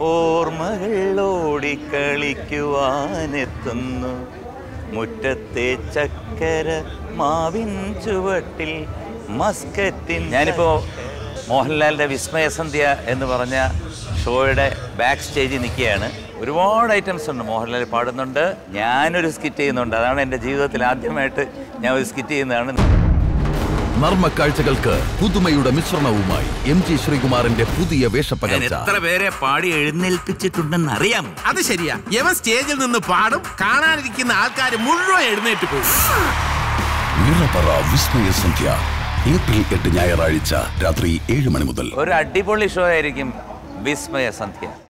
ഓർമ്മകൾ ഓടിക്കളിക്കുവാനെത്തുന്നു മുറ്റത്തെ ചക്കര മാവിൻ ചുവട്ടിൽ മസ്കറ്റിൻ. ഞാനിപ്പോൾ മോഹൻലാലിൻ്റെ വിസ്മയ സന്ധ്യ എന്ന് പറഞ്ഞ ഷോയുടെ ബാക്ക് സ്റ്റേജിൽ നിൽക്കുകയാണ്. ഒരുപാട് ഐറ്റംസ് ഉണ്ട്. മോഹൻലാൽ പാടുന്നുണ്ട്, ഞാനൊരു സ്കിറ്റ് ചെയ്യുന്നുണ്ട്. അതാണ് എൻ്റെ ജീവിതത്തിൽ ആദ്യമായിട്ട് ഞാൻ ഒരു സ്കിറ്റ് ചെയ്യുന്നതാണ്. നർമ്മ കാഴ്ചകൾക്ക് പുതുമയുടെ മിശ്രണവുമായി MG ശ്രീകുമാറിന്റെ പുതിയ വേഷപ്പകർച്ച. എത്ര പേരെ പാടി എഴുന്നേൽപ്പിച്ചിട്ടുണ്ടെന്ന് അറിയാം. അത് ശരിയാ. യവൻ സ്റ്റേജിൽ നിന്ന് പാടും, കാണാനിരിക്കുന്ന ആൾക്കാർ മുഴുവൻ എഴുന്നേറ്റ് പോകും. നിറപറ വിസ്മയ സന്ധ്യ April 8 ഞായറാഴ്ച രാത്രി 7 മണി മുതൽ. ഒരു അടിപൊളി ഷോ ആയിരിക്കും വിസ്മയ സന്ധ്യ.